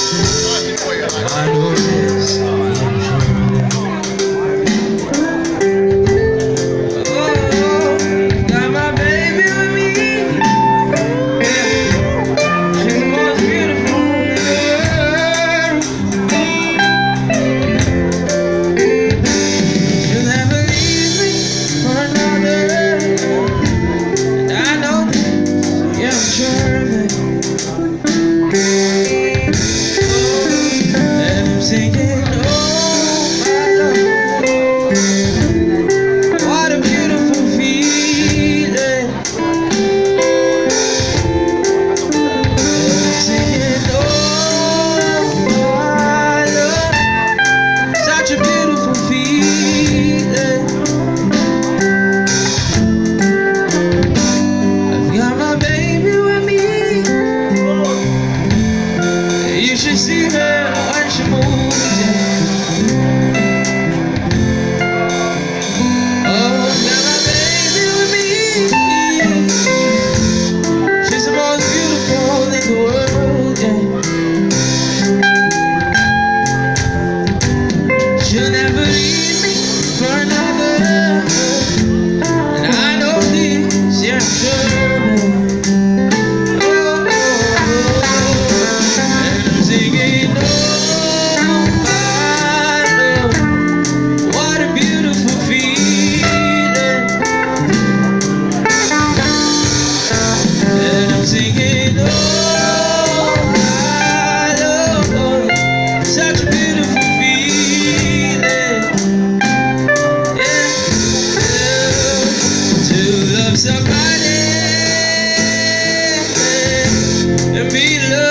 I know this. Got my baby with me. She's the most beautiful girl. She'll never leave me for another. And I know this, yeah, I'm sure of it. And I'm singing, oh my Lord, what a beautiful feeling. And I'm singing, oh my Lord, such a beautiful feeling. I've got my baby with me. You should see her when she moves. Oh, got my baby with me. She's the most beautiful in the world, yeah. She'll never leave me for another. And I know this, yeah, I'm sure of it. Oh, oh, oh. And I'm singing, oh my Lord, what a beautiful feeling. And I'm singing, oh my Lord, such a beautiful feeling. Yeah, to love somebody and be loved.